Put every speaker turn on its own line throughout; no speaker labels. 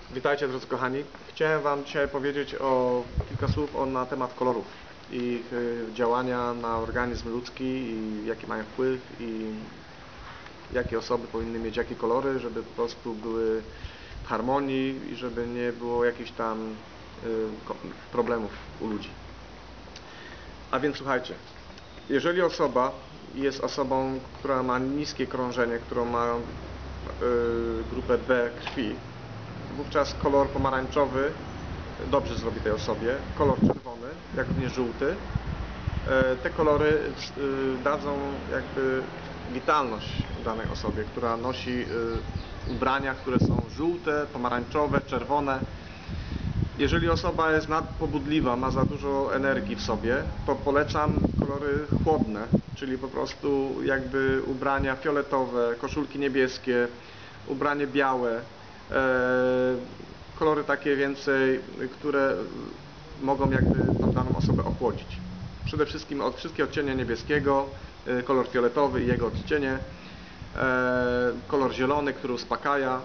Witajcie drodzy kochani. Chciałem Wam dzisiaj powiedzieć kilka słów na temat kolorów i ich działania na organizm ludzki i jaki mają wpływ i jakie osoby powinny mieć jakie kolory, żeby po prostu były w harmonii i żeby nie było jakichś tam problemów u ludzi. A więc słuchajcie, jeżeli osoba jest osobą, która ma niskie krążenie, która ma grupę B krwi, wówczas kolor pomarańczowy dobrze zrobi tej osobie, kolor czerwony, jak również żółty. Te kolory dadzą jakby witalność danej osobie, która nosi ubrania, które są żółte, pomarańczowe, czerwone. Jeżeli osoba jest nadpobudliwa, ma za dużo energii w sobie, to polecam kolory chłodne, czyli po prostu jakby ubrania fioletowe, koszulki niebieskie, ubranie białe, kolory takie więcej, które mogą jakby tą daną osobę ochłodzić. Przede wszystkim wszystkie odcienie niebieskiego, kolor fioletowy i jego odcienie, kolor zielony, który uspokaja.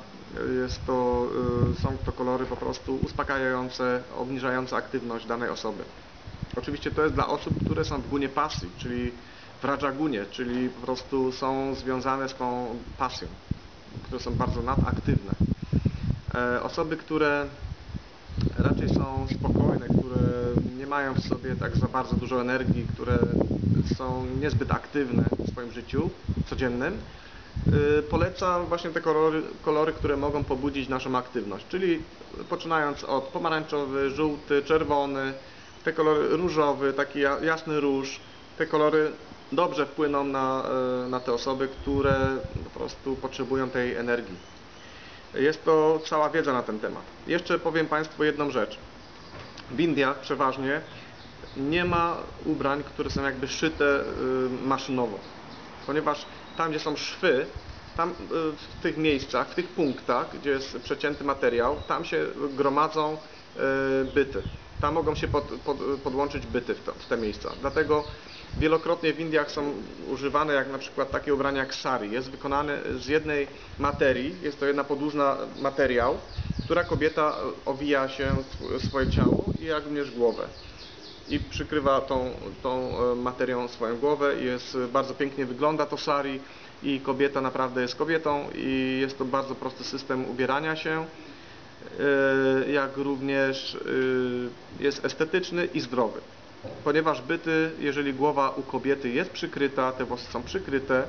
Są to kolory po prostu uspokajające, obniżające aktywność danej osoby. Oczywiście to jest dla osób, które są w gunie pasji, czyli w rajagunie, czyli po prostu są związane z tą pasją, które są bardzo nadaktywne. Osoby, które raczej są spokojne, które nie mają w sobie tak za bardzo dużo energii, które są niezbyt aktywne w swoim życiu codziennym, polecam właśnie te kolory, które mogą pobudzić naszą aktywność, czyli poczynając od pomarańczowy, żółty, czerwony, te kolory różowy, taki jasny róż. Te kolory dobrze wpłyną na te osoby, które po prostu potrzebują tej energii. Jest to cała wiedza na ten temat. Jeszcze powiem Państwu jedną rzecz. W Indiach przeważnie nie ma ubrań, które są jakby szyte maszynowo, ponieważ tam, gdzie są szwy, tam w tych miejscach, w tych punktach, gdzie jest przecięty materiał, tam się gromadzą byty. Tam mogą się podłączyć byty w te miejsca. Dlatego wielokrotnie w Indiach są używane jak na przykład takie ubrania jak sari. Jest wykonane z jednej materii, jest to jedna podłużna materiał, która kobieta owija się swoje ciało i jak również głowę. I przykrywa tą materią swoją głowę i bardzo pięknie wygląda to sari i kobieta naprawdę jest kobietą i jest to bardzo prosty system ubierania się, jak również jest estetyczny i zdrowy. Ponieważ byty, jeżeli głowa u kobiety jest przykryta, te włosy są przykryte,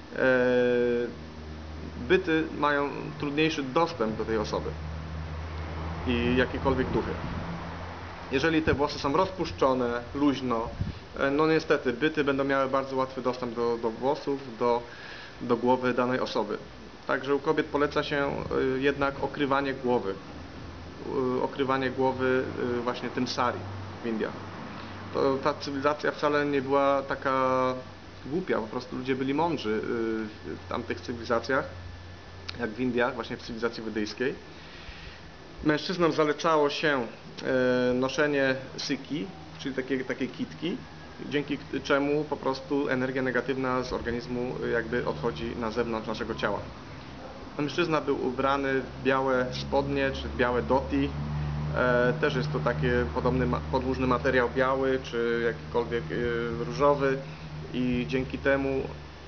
byty mają trudniejszy dostęp do tej osoby i jakiekolwiek duchy. Jeżeli te włosy są rozpuszczone, luźno, no niestety byty będą miały bardzo łatwy dostęp do włosów, do głowy danej osoby. Także u kobiet poleca się jednak okrywanie głowy. Okrywanie głowy właśnie tym sari w Indiach. Ta cywilizacja wcale nie była taka głupia, po prostu ludzie byli mądrzy w tamtych cywilizacjach, jak w Indiach, właśnie w cywilizacji wedyjskiej. Mężczyznom zalecało się noszenie syki, czyli takiej kitki, dzięki czemu po prostu energia negatywna z organizmu jakby odchodzi na zewnątrz naszego ciała. Mężczyzna był ubrany w białe spodnie, czy białe dhoti. Też jest to taki podobny podłużny materiał biały, czy jakikolwiek różowy i dzięki temu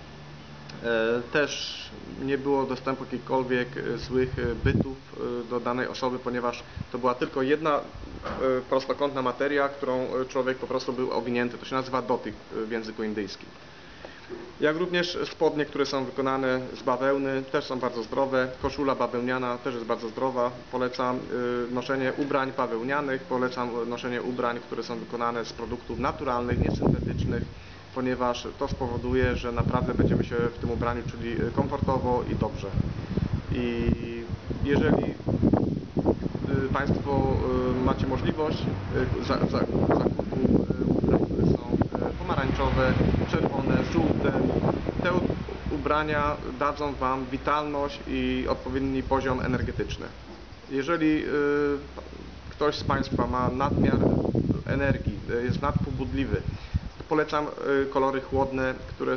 też nie było dostępu jakichkolwiek złych bytów do danej osoby, ponieważ to była tylko jedna prostokątna materia, którą człowiek po prostu był owinięty. To się nazywa dhoti w języku indyjskim. Jak również spodnie, które są wykonane z bawełny, też są bardzo zdrowe. Koszula bawełniana też jest bardzo zdrowa. Polecam noszenie ubrań bawełnianych, polecam noszenie ubrań, które są wykonane z produktów naturalnych, niesyntetycznych, ponieważ to spowoduje, że naprawdę będziemy się w tym ubraniu czuli komfortowo i dobrze. I jeżeli Państwo macie możliwość zakupu ubrań, które są pomarańczowe, czerwone, żółte, te ubrania dadzą Wam witalność i odpowiedni poziom energetyczny. Jeżeli ktoś z Państwa ma nadmiar energii, jest nadpobudliwy, polecam kolory chłodne, które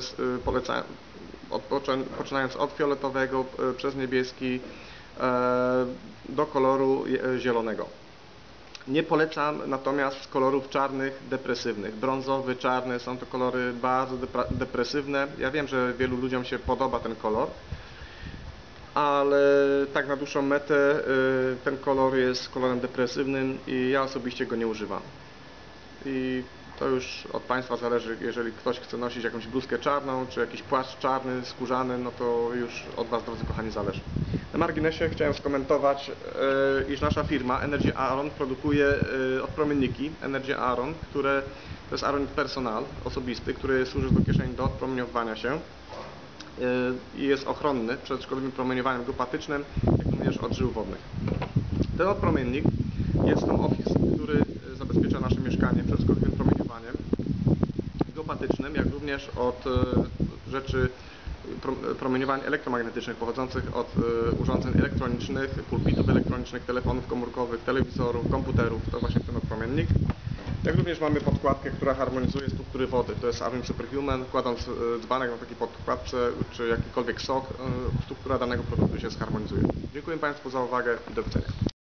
poczynając od fioletowego przez niebieski, do koloru zielonego. Nie polecam natomiast kolorów czarnych, depresywnych. Brązowy, czarny są to kolory bardzo depresywne. Ja wiem, że wielu ludziom się podoba ten kolor, ale tak na dłuższą metę ten kolor jest kolorem depresywnym i ja osobiście go nie używam. I to już od Państwa zależy, jeżeli ktoś chce nosić jakąś bluzkę czarną, czy jakiś płaszcz czarny, skórzany, no to już od Was, drodzy kochani, zależy. Na marginesie chciałem skomentować, iż nasza firma Energy Aron produkuje odpromienniki Energy Aron, które to jest Aron Personal, osobisty, który służy do kieszeni do odpromieniowania i jest ochronny przed szkodliwym promieniowaniem grup patycznym, jak również od żył wodnych. Ten odpromiennik jest Home Office, który zabezpiecza nasze mieszkanie przed szkodliwym promieniowaniem geopatycznym, jak również od rzeczy promieniowań elektromagnetycznych pochodzących od urządzeń elektronicznych, pulpitów elektronicznych, telefonów komórkowych, telewizorów, komputerów. To właśnie ten odpromiennik. Jak również mamy podkładkę, która harmonizuje struktury wody. To jest Aron Superhuman. Kładąc dzbanek na takiej podkładce czy jakikolwiek sok, struktura danego produktu się zharmonizuje. Dziękuję Państwu za uwagę i do widzenia.